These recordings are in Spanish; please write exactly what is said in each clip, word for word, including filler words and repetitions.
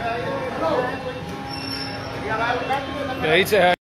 ¿Qué dices ahí?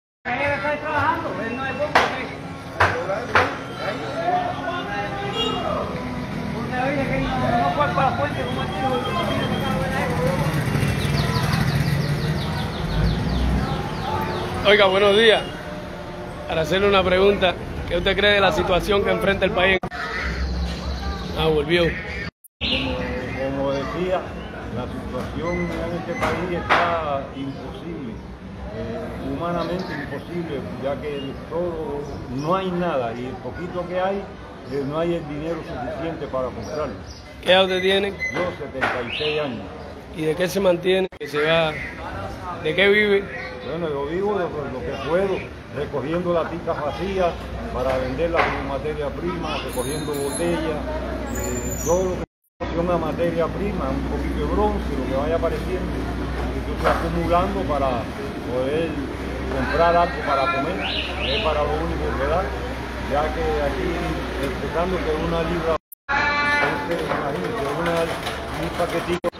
Oiga, buenos días. Para hacerle una pregunta, ¿qué usted cree de la situación que enfrenta el país? Ah, volvió. Como decía, la situación en este país está imposible, eh, humanamente imposible, ya que todo, no hay nada y el poquito que hay, eh, no hay el dinero suficiente para comprarlo. ¿Qué edad usted tiene? Yo, setenta y seis años. ¿Y de qué se mantiene? ¿Que se va? ¿De qué vive? Bueno, yo vivo de lo que puedo, recogiendo laticas vacías para venderlas como materia prima, recogiendo botellas, eh, todo lo que es una materia prima, un poquito de bronce, lo que vaya apareciendo, entonces acumulando para poder comprar algo para comer, es para lo único que da, ya que aquí, empezando que una libra, entonces imagínense, una, un paquetito